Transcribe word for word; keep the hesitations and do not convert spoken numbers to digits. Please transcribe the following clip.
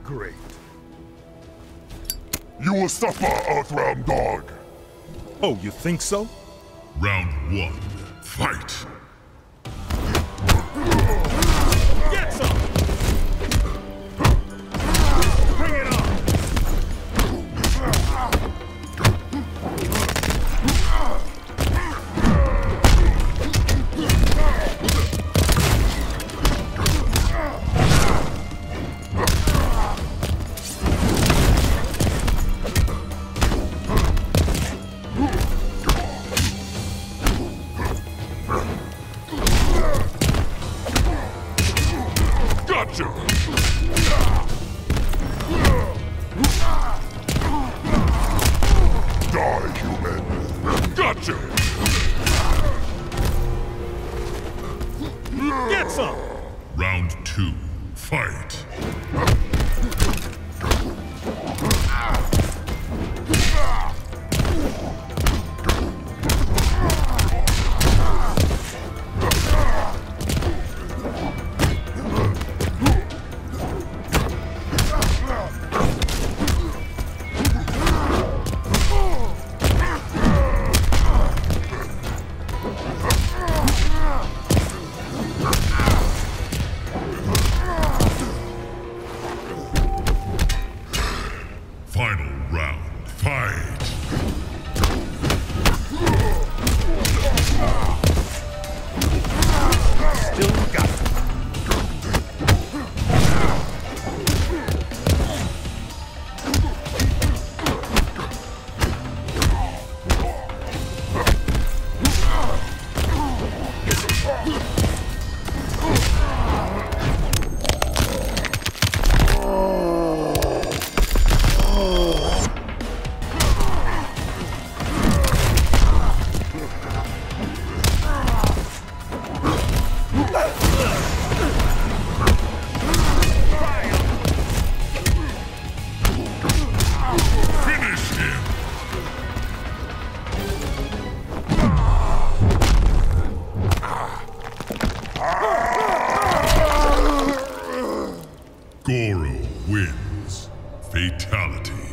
Great. You will suffer, Earthrealm Dog! Oh, you think so? Round one, fight! Get some! Bring it on! Gotcha! Die, human! Gotcha! Get some! Round two, fight! Final round, fight! Still got it. Goro wins. Fatality.